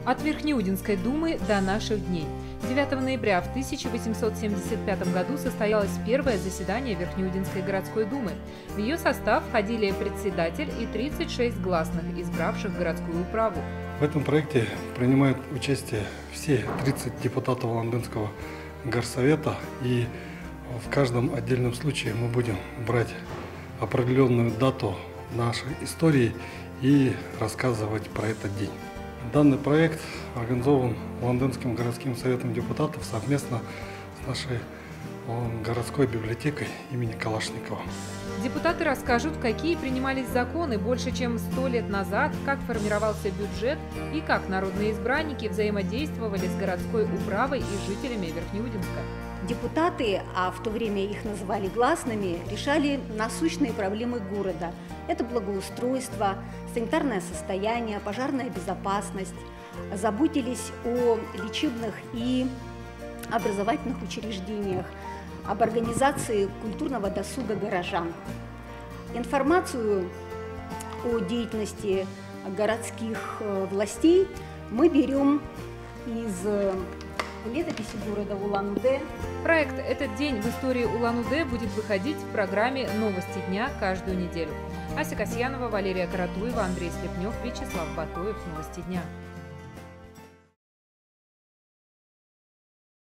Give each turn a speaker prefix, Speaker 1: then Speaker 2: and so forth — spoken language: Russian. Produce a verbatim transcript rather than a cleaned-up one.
Speaker 1: От Верхнеудинской думы до наших дней. девятого ноября в тысяча восемьсот семьдесят пятом году состоялось первое заседание Верхнеудинской городской думы. В ее состав входили председатель и тридцать шесть гласных, избравших городскую управу.
Speaker 2: В этом проекте принимают участие все тридцать депутатов Улан-Удэнского горсовета, и в каждом отдельном случае мы будем брать определенную дату нашей истории и рассказывать про этот день. Данный проект организован Улан-Удэнским городским советом депутатов совместно с нашей городской библиотекой имени Калашникова.
Speaker 1: Депутаты расскажут, какие принимались законы больше чем сто лет назад, как формировался бюджет и как народные избранники взаимодействовали с городской управой и жителями Верхнеудинска.
Speaker 3: Депутаты, а в то время их называли гласными, решали насущные проблемы города. Это благоустройство, санитарное состояние, пожарная безопасность. Заботились о лечебных и образовательных учреждениях, об организации культурного досуга горожан. Информацию о деятельности городских властей мы берем из летописи города Улан-Удэ.
Speaker 1: Проект «Этот день в истории Улан-Удэ» будет выходить в программе «Новости дня» каждую неделю. Ася Касьянова, Валерия Каратуева, Андрей Слепнев, Вячеслав Батоев. Новости дня.